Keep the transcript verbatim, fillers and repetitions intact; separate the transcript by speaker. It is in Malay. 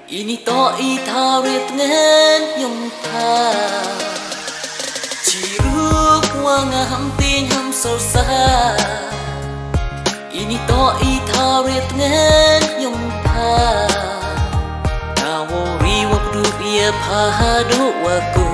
Speaker 1: Ini to i tarit ngen yong tha Chiru wanga ham ting ham sol sa Ini to i tarit ngen yong tha Tawo ri wak du ia pha do waku